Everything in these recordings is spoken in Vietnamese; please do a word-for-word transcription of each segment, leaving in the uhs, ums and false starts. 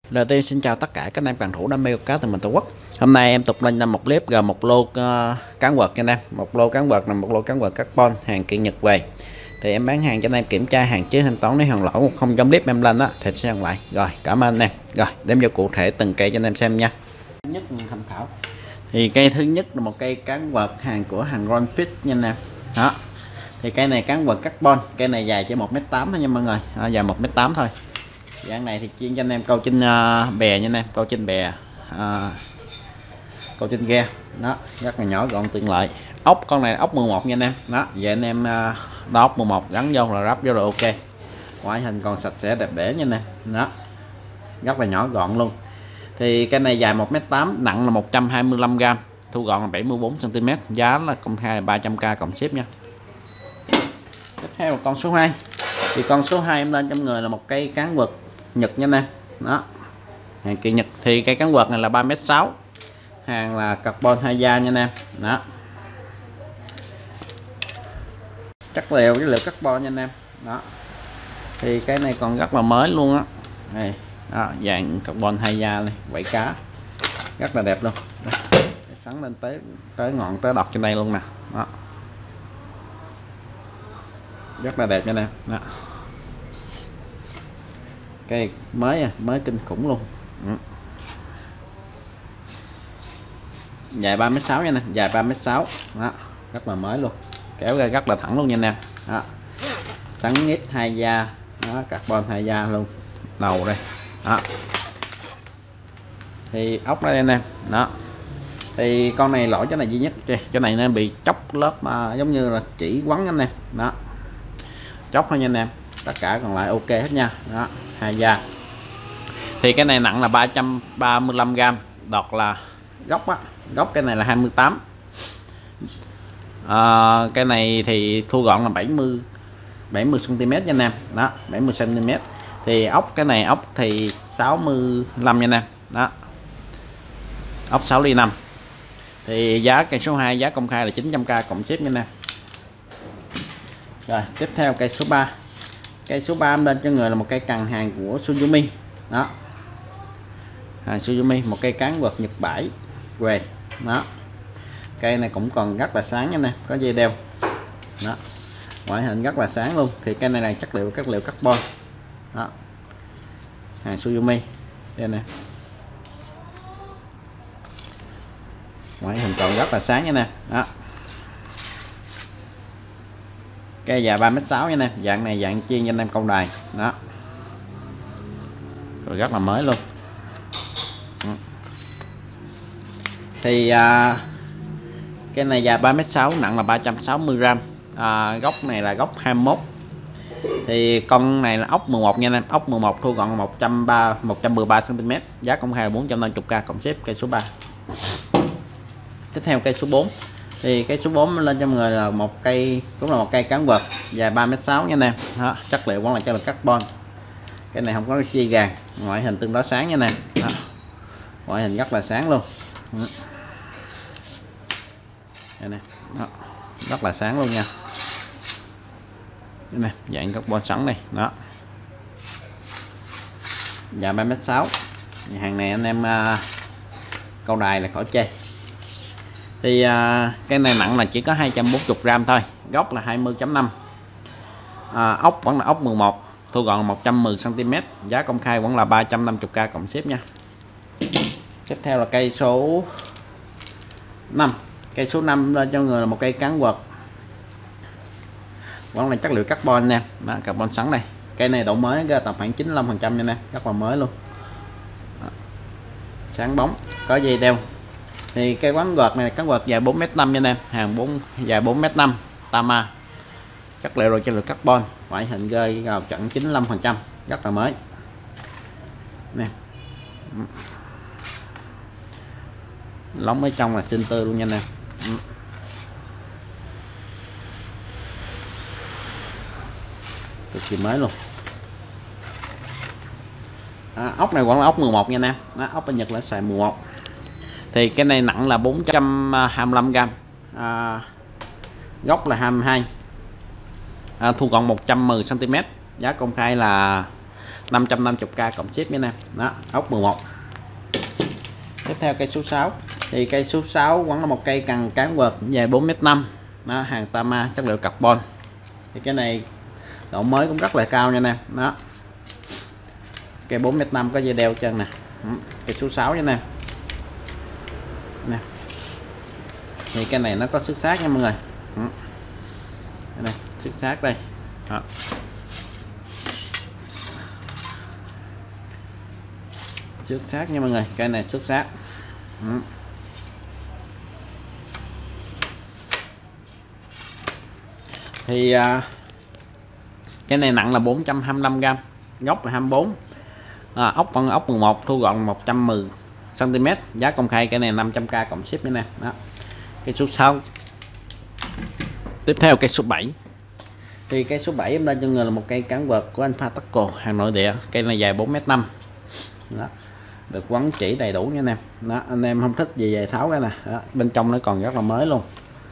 Đầu tiên xin chào tất cả các anh em cần thủ đam mê cá từ mình Tổ Quốc. Hôm nay em tục lên một clip gồm một lô uh, cán quật nha anh em. Một lô cán quật là một lô cán quật carbon hàng kiện Nhật về. Thì em bán hàng cho anh em kiểm tra hàng trước thanh toán, nếu hàng lỗ không trong clip em lên đó thì em sẽ lại. Rồi, cảm ơn anh em. Rồi, đem vô cụ thể từng cây cho anh em xem nha. Nhất tham khảo. Thì cây thứ nhất là một cây cán quật hàng của hàng Ron Fit nha anh em. Đó. Thì cây này cán quật carbon, cây này dài chỉ một mét tám thôi nha mọi người. À, dài một mét tám thôi. Dạng này thì chuyên cho anh em câu trên uh, bè nha anh em, câu trên bè, uh, câu trên ghe. Đó, rất là nhỏ gọn tiện lợi. Ốc con này ốc mười một nha anh em. Đó, vậy anh em uh, đo ốc mười một gắn vô là ráp vô rồi ok. Ngoại hình còn sạch sẽ đẹp đẽ nha anh em. Đó, rất là nhỏ gọn luôn. Thì cái này dài một mét tám, nặng là một trăm hai mươi lăm gam, thu gọn là bảy mươi bốn xăng ti mét, giá là công khai là ba trăm k cộng ship nha. Tiếp theo là con số hai. Thì con số hai em lên trong người là một cây cán quật Nhật nha anh em. Đó, hàng kiện Nhật. Thì cây cán quật này là ba mét sáu, hàng là carbon hai da nha anh em. Đó, chất liệu cái liệu carbon nha anh em. Đó, thì cái này còn rất là mới luôn á. Này, đó, dạng carbon hai da này, vảy cá rất là đẹp luôn. Đây, sắn lên tới tới ngọn tới đọt trên đây luôn nè. Đó, rất là đẹp nha anh em. Đó, cây mới à, mới kinh khủng luôn. Ừ. Dài ba mét sáu nha nè, dài ba mét sáu. Đó, rất là mới luôn, kéo ra rất là thẳng luôn nha anh em. Đó, sắn nhít hai da, đó, carbon hai da luôn, đầu đây. Đó, thì ốc đây anh em. Đó, thì con này lỗi chỗ này duy nhất, chỗ này nó bị chóc lớp mà giống như là chỉ quấn anh em. Đó, chóc thôi nha anh em, tất cả còn lại ok hết nha. Đó, hai da. Thì cái này nặng là ba trăm ba mươi lăm gam, đọt là gốc á, gốc cái này là hai mươi tám. À, cái này thì thu gọn là bảy mươi bảy mươi xăng ti mét nha anh em. Đó, bảy mươi xăng ti mét. Thì ốc cái này ốc thì sáu mươi lăm nha anh em. Đó, ốc sáu ly năm. Thì giá cây số hai giá công khai là chín trăm k cộng ship nha anh em. Rồi, tiếp theo cây số ba. Cây số ba lên cho người là một cây cần hàng của Suzumi. Đó, hàng Suzumi, một cây cán quật Nhật bãi về. Đó, cây này cũng còn rất là sáng nha nè, có dây đeo. Đó, ngoại hình rất là sáng luôn. Thì cây này là chất liệu chất liệu carbon. Đó, hàng Suzumi đây nè, ngoại hình còn rất là sáng nha nè. Đó, cây dài ba mét sáu nha nè, dạng này dạng chiên cho anh em công đài. Đó, rồi rất là mới luôn. Thì à, cái này dài ba mét sáu, nặng là ba trăm sáu mươi gam, à, gốc này là gốc hai mươi mốt. Thì con này là ốc mười một nha anh em, ốc mười một thu gọn một trăm ba mươi một trăm mười ba xăng ti mét, giá công khai là bốn trăm năm mươi k cộng ship. Cây số ba. Tiếp theo cây số bốn. Thì cây số bốn lên cho mọi người là một cây, cũng là một cây cán quật dài ba mét sáu nha anh em. Đó, chất liệu vẫn là chất liệu carbon. Cái này không có chi gàn, ngoại hình tương đối sáng nha anh em. Đó, ngoại hình rất là sáng luôn. Đó, đây nè. Đó, rất là sáng luôn nha. Đây nè, dạng carbon sẵn này. Đó, dài ba mét sáu. Hàng này anh em uh, câu đài là khỏi chê. Thì uh, cái này nặng là chỉ có hai trăm bốn mươi gam thôi, gốc là hai mươi chấm năm. À, ốc vẫn là ốc mười một, thu gọn một trăm mười xăng ti mét, giá công khai vẫn là ba trăm năm mươi k cộng ship nha. Tiếp theo là cây số năm. Cây số năm lên cho người là một cây cán quật vẫn là chất liệu carbon nha. Đó, carbon sẵn này. Cây này độ mới ra tầm khoảng chín mươi lăm phần trăm nha nè, rất là mới luôn. Đó, sáng bóng, có dây đeo. Thì cây quán quật này cán quật dài bốn mét năm nha anh em, hàng bốn dài bốn mét năm, Tama, chất liệu rồi chất liệu carbon, ngoại hình rơi vào trận chín mươi lăm phần trăm, rất là mới nè. Lóng ở trong là xinh tươi luôn nha anh em. Cực kỳ mới luôn. À, ốc này vẫn là ốc mười một nha anh em. Đó, ốc bên Nhật là xài mười một. Thì cái này nặng là bốn trăm hai mươi lăm gam, à, gốc là hai mươi hai, à, thu gọn một trăm mười xăng ti mét, giá công khai là năm trăm năm mươi k cộng ship nha nè. Đó, ốc mười một. Tiếp theo cây số sáu. Thì cây số sáu vẫn là một cây cần cán quật dài bốn mét năm. Đó, hàng Tama chất liệu carbon. Thì cái này độ mới cũng rất là cao nha nè. Đó. Cây bốn mét năm có dây đeo chân nè. Cây số sáu nha nè. Nè. Thì cái này nó có xước sát nha mọi người. Đây này, xước sát đây. Đó. Xước sát nha mọi người, cây này xước sát. Ừ. Thì à, cái này nặng là bốn trăm hai mươi lăm gam, gốc là hai mươi bốn, à, ốc con ốc mười một, thu gọn một trăm mười xăng ti mét, giá công khai cái này năm trăm k cộng ship nữa nè. Đó. Cây số sáu. Tiếp theo cây số bảy. Thì cây số bảy em lên cho người là một cây cán vợt của anh Pha Taco, hàng nội địa. Cây này dài bốn mét năm. Đó. Được quấn chỉ đầy đủ nha anh em. Đó, anh em không thích gì về tháo cái nè. Đó, bên trong nó còn rất là mới luôn.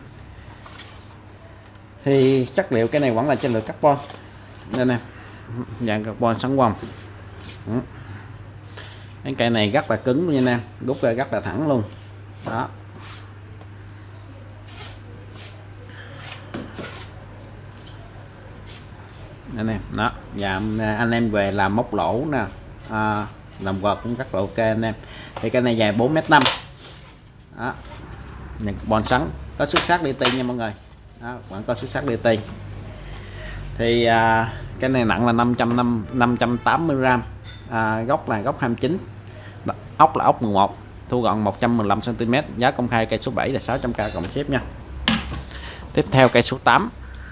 Thì chất liệu cái này vẫn là chất liệu carbon đây nè, dạng carbon sáng quang. Cái cây này rất là cứng luôn nha anh em, rút ra rất là thẳng luôn. Đó. Anh em đó, và anh em về làm móc lỗ nè, à, làm vợt cũng rất là ok anh em. Thì cái này dài bốn mét năm. Đó, nhận carbon sắn, có xuất sắc đê tê nha mọi người. Đó, vẫn có xuất sắc đê tê. Thì à, cái này nặng là năm trăm tám mươi gram, à, gốc là gốc hai mươi chín, ốc là ốc mười một, thu gọn một trăm mười lăm xăng ti mét, giá công khai cây số bảy là sáu trăm k cộng ship nha. Tiếp theo cây số tám.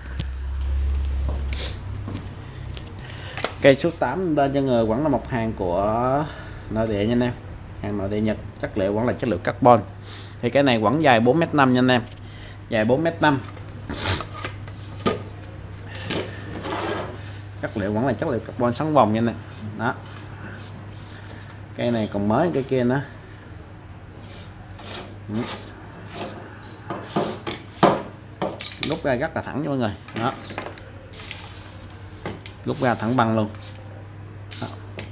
Cây số tám bên cho người vẫn là một hàng của nội địa nha anh em, hàng nội địa Nhật, chất liệu vẫn là chất liệu carbon. Thì cái này vẫn dài bốn mét năm nha anh em, dài bốn mét năm, chất liệu vẫn là chất liệu carbon sáng vòng nha anh em. Đó, cây này còn mới, cây kia nữa. Rút ra rất là thẳng nha mọi người. Đó, rút ra thẳng băng luôn. Đó.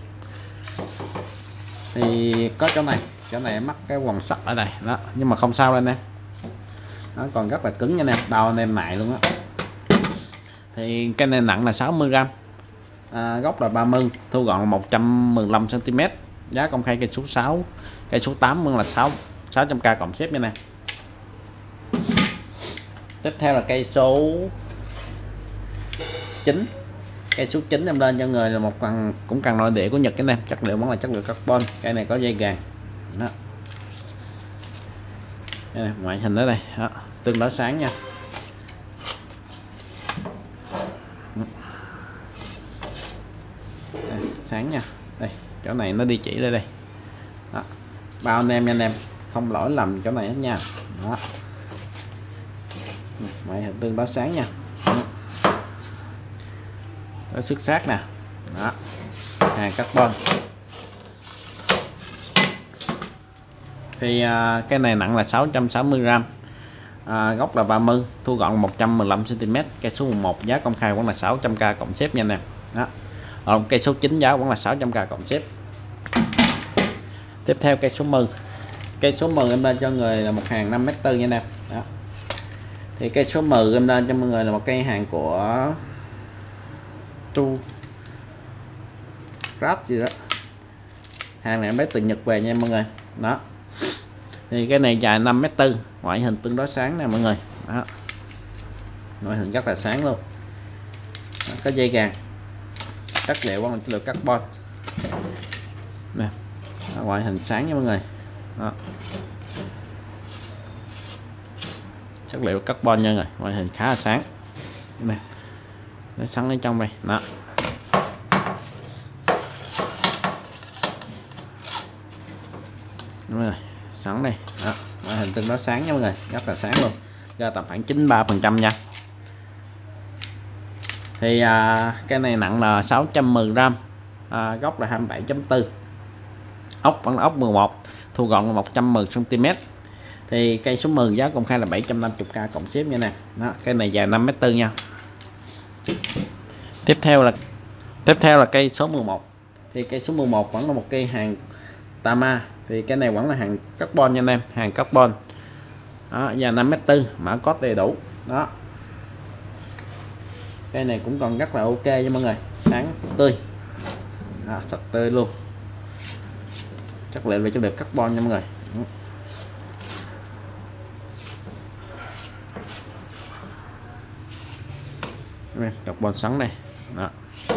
Thì có chỗ này, chỗ này mắc cái quần sắt ở đây đó, nhưng mà không sao đâu anh em, nó còn rất là cứng nha anh em, đau anh em mại luôn á. Thì cái này nặng là sáu mươi gram, à, gốc là ba mươi, thu gọn một trăm mười lăm xăng ti mét, giá công khai cây số sáu, cây số tám là sáu sáu trăm k cộng ship nha nè. Tiếp theo là cây số chín. Cây số chín em lên cho người là một cần cũng cần nội địa của Nhật cái này, chất liệu vẫn là chất liệu carbon. Cây này có dây gàn. Đó. Đây, ngoại hình ở đây, đó, tương đối sáng nha. Đây, sáng nha. Đây, chỗ này nó đi chỉ đây đây. Đó. Bao anh em nha anh em, không lỗi lầm chỗ này hết nha. Đó. Ngoại hình tương đối sáng nha. Đó. Có xước sát nè. Đó, hàng carbon. Thì à, cái này nặng là sáu trăm sáu mươi gram, à, gốc là ba mươi, thu gọn một trăm mười lăm xăng ti mét, cây số mười một, giá công khai vẫn là sáu trăm k cộng ship nha anh em. Đó, còn cây số chín giá vẫn là sáu trăm k cộng ship. Tiếp theo cây số mười. Cây số mười em lên cho người là một hàng năm mét tư nha anh em. Đó. Thì cây số mười em lên cho mọi người là một cây hàng của tu Rap gì đó, hàng này em lấy từ Nhật về nha mọi người. Đó, thì cái này dài năm mét tư, ngoại hình tương đối sáng nè mọi người. Đó, ngoại hình rất là sáng luôn. Đó, có dây gàn, chất liệu bằng chất liệu carbon nè. Đó, ngoại hình sáng nha mọi người. Đó, chất liệu carbon nha rồi, ngoại hình khá là sáng nè, nó sáng ở trong đây. Đó, đúng rồi, sáng đây. Đó, ngoại hình tương đối sáng nha mọi người, rất là sáng luôn, ra tầm khoảng chín mươi ba phần trăm nha. Thì à, cái này nặng là sáu trăm mười gram, à, gốc là hai mươi bảy chấm bốn, ốc vẫn là ốc mười một, thu gọn là một trăm mười xăng ti mét. Thì cây số mười giá công khai là bảy trăm năm mươi k cộng ship nha nè. Đó, cái này dài năm mét tư nha. Tiếp theo là tiếp theo là cây số mười một. Thì cây số mười một vẫn là một cây hàng Tama, thì cái này vẫn là hàng carbon nha anh em, hàng carbon đó, và năm mét tư, mã code đầy đủ đó. Cây này cũng còn rất là ok nha mọi người, sáng tươi đó, sạch tươi luôn, chất liệu về chất liệu carbon nha mọi người. Đó. Carbon sắn đây đó.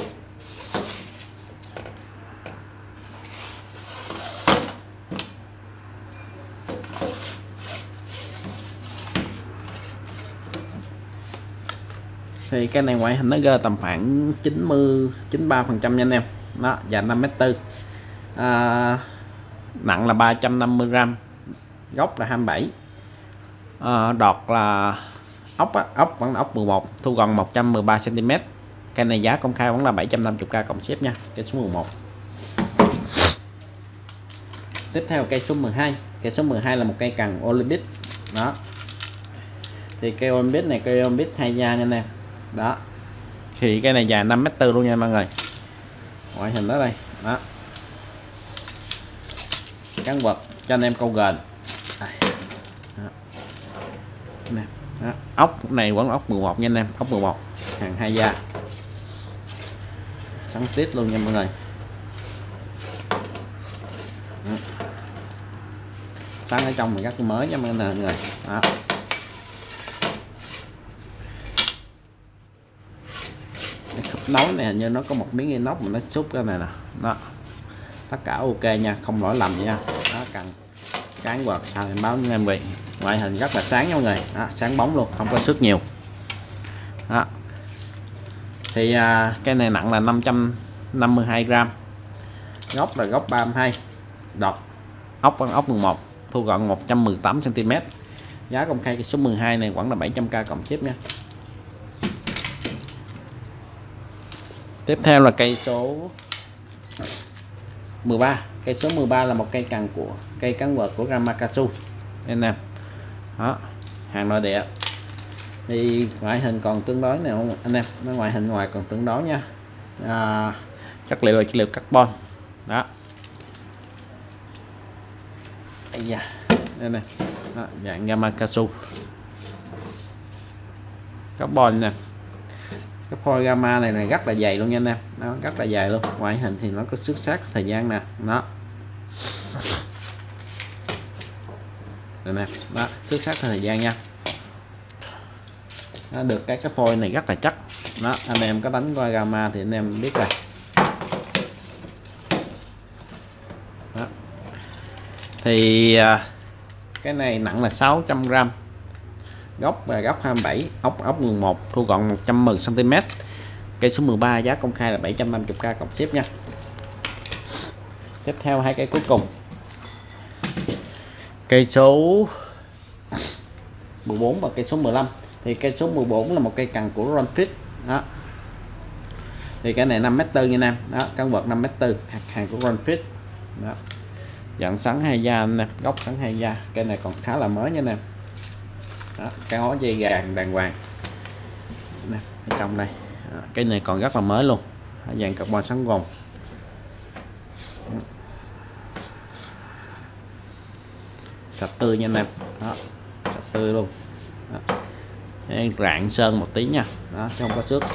Thì cái này ngoại hình nó rơi tầm khoảng chín mươi chín mươi ba phần trăm nha anh em đó, dài năm mét tư, à, nặng là ba trăm năm mươi gam, gốc là hai mươi bảy, à, đọt là ốc á, ốc vẫn là ốc mười một, thu gọn một trăm mười ba xăng ti mét. Cái này giá công khai vẫn là bảy trăm năm mươi k cộng ship nha, cây số mười một. Tiếp theo cây số mười hai, cây số mười hai là một cây cần Olympic đó. Thì cây Olympic này cây Olympic hai da nha anh em đó. Thì cái này dài năm mét tư luôn nha mọi người, ngoại hình đó đây đó, cán vật cho anh em câu gần đó. Nè, đó. Ốc này vẫn ốc mười một nha anh em, ốc mười một hàng hai da, sắn tít luôn nha mọi người. Đó. Sắn ở trong mình rất mới nha mọi người đó. Nối này hình như nó có một miếng inox mà nó xúc cái này nè đó, tất cả ok nha, không lỗi lầm nha đó. Cần cán quạt sao em báo với em vị, ngoại hình rất là sáng nha mọi người đó, sáng bóng luôn, không có xước nhiều đó. Thì à, cái này nặng là năm trăm năm mươi hai gam, gốc là gốc ba mươi hai, đọt ốc bằng ốc mười một, thu gọn một trăm mười tám xăng ti mét. Giá công khai cái số mười hai này vẫn là bảy trăm k cộng ship nha. Tiếp theo là cây số mười ba. Cây số mười ba là một cây cần của cây cán quạt của Gamakatsu anh em đó, hàng nội địa. Thì ngoại hình còn tương đối này anh em, nó ngoại hình ngoài còn tương đối nha, à, chất liệu là chất liệu carbon đó. Đây da đây này đó, dạng Gamakatsu carbon nè. Cái phôi gamma này này rất là dày luôn nha anh em, nó rất là dày luôn, ngoại hình thì nó có xuất sắc thời gian nè đó. Đây nè đó, xuất sắc thời gian nha. Nó được cái cái phôi này rất là chắc đó, anh em có đánh coi gamma thì anh em biết rồi đó. Thì à, cái này nặng là sáu trăm gam, gốc là gốc hai mươi bảy, ốc ốc mười một, thu gọn một trăm mười xăng ti mét. Cây số mười ba giá công khai là bảy trăm năm mươi k cộng ship nha. Tiếp theo hai cây cuối cùng, cây số mười bốn và cây số mười lăm. Thì cây số mười bốn là một cây cần của Ronfit đó. Thì cái này năm mét tư nha em đó, cán vật năm mét tư, hàng của Ronfit đó. Dạng sắn hai da anh em, gốc sắn hai da, cây này còn khá là mới nha anh em đó, cái hó dây gàng đàng hoàng nè, ở trong đây đó, cái này còn rất là mới luôn, dạng carbon sắn gòn sạch tươi nha anh em đó, sạch tươi luôn đó. Rạng sơn một tí nha đó, chứ không có xước,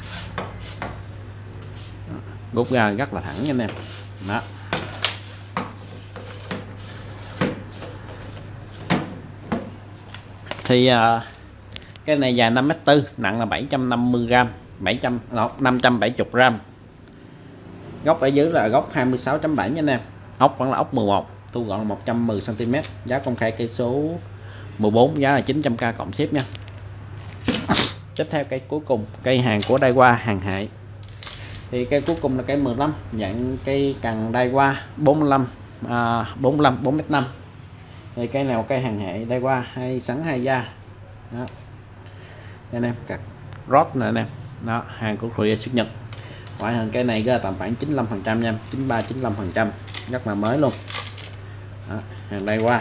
rút ra rất là thẳng nha anh em đó. Thì uh, cái này dài năm mét tư, nặng là bảy trăm năm mươi gam, bảy trăm năm trăm bảy mươi gram. Gốc ở dưới là gốc hai mươi sáu chấm bảy nha anh em. Ốc vẫn là ốc mười một, thu gọn một trăm mười xăng ti mét. Giá công khai cây số mười bốn giá là chín trăm k cộng ship nha. Tiếp theo cây cuối cùng, cây hàng của Daiwa hàng hải. Thì cây cuối cùng là cây mười lăm, dạng cây cần Daiwa bốn mươi lăm, à, bốn mươi lăm bốn mét năm. Thì cây nào cây hàng hệ Daiwa hay sắn hai da đó. Đây anh em, cắt rod nè anh em đó, hàng của Korea xuất Nhật. Ngoại hình cây này ra tầm khoảng chín mươi lăm phần trăm nha, chín mươi ba chín mươi lăm phần trăm, rất là mới luôn đó, hàng Daiwa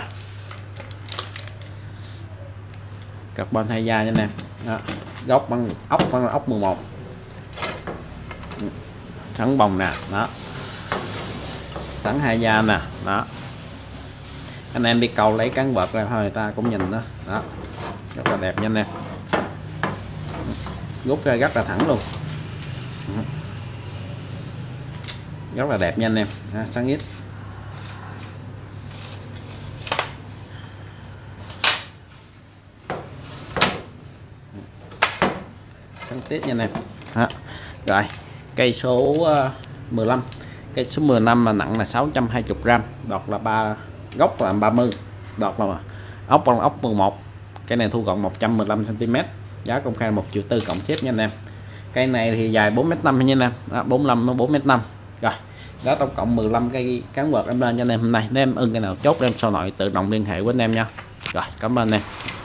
carbon hai da nha anh em đó. Gốc bằng ốc bằng ốc mười một, sắn bồng nè đó. sẵn hai da nè, đó anh em đi cầu lấy cán vợt ra thôi người ta cũng nhìn đó, đó rất là đẹp nha anh em, rút ra rất là thẳng luôn, rất là đẹp nha anh em, à, sáng ít. Sáng tiếp nha anh em. Đó. Rồi cây số uh, mười lăm, cây số mười lăm là nặng là sáu trăm hai mươi gram, đọt là ba, gốc là ba mươi, đọt là ốc là ốc mười một, cái này thu gọn một trăm mười lăm xăng ti mét, giá công khai một triệu tư cộng xếp nha anh em. Cây này thì dài bốn mét năm nha anh em, đó, bốn mươi lăm đến bốn mét năm. Rồi đó, tổng cộng mười lăm cây cán vợt em lên cho anh em hôm nay. Nếu em ưng cái nào chốt em sau nội tự động liên hệ với anh em nha. Rồi cảm ơn anh em.